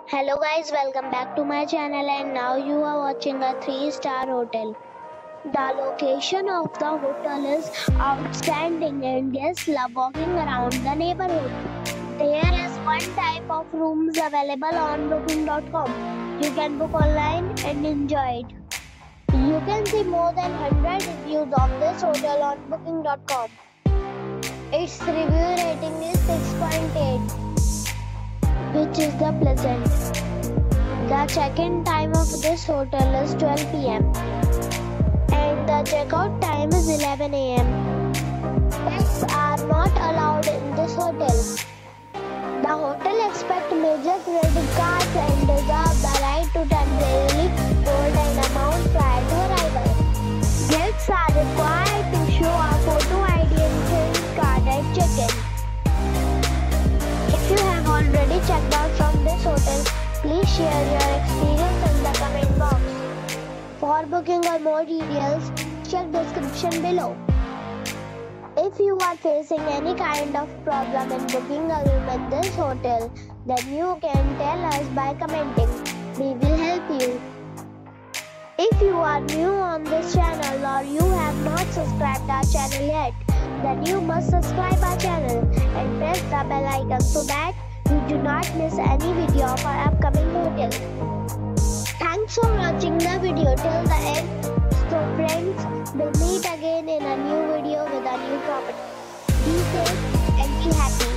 Hello guys, welcome back to my channel and now you are watching a 3-star hotel. The location of the hotel is outstanding and guests love walking around the neighborhood. There is one type of rooms available on booking.com. You can book online and enjoy it. You can see more than 100 reviews of this hotel on booking.com. Its review rating is 6.8, which is the pleasant. The check-in time of this hotel is 12 p.m. and the check-out time is 11 a.m. Pets are not allowed in this hotel. The hotel accepts major credit cards and reserves the right to temporarily hold an amount prior to arrival. Guests are required to show a photo ID and credit card at check-in. If you have already checked out from this hotel, please share your experience in the comment box. For booking or more details, check description below. If you are facing any kind of problem in booking a room in this hotel, then you can tell us by commenting. We will help you. If you are new on this channel or you have not subscribed our channel yet, then you must subscribe our channel and press the bell icon so that you do not miss any video of our upcoming hotel. Thanks for watching the video till the end. So friends, we'll meet again in a new video with a new property. Be safe and be happy.